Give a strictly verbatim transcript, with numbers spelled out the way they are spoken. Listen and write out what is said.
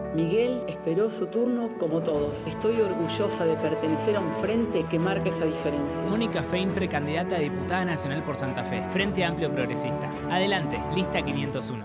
Miguel esperó su turno como todos. Estoy orgullosa de pertenecer a un frente que marca esa diferencia. Mónica Fein, precandidata a diputada nacional por Santa Fe, Frente Amplio Progresista. Adelante, lista quinientos uno.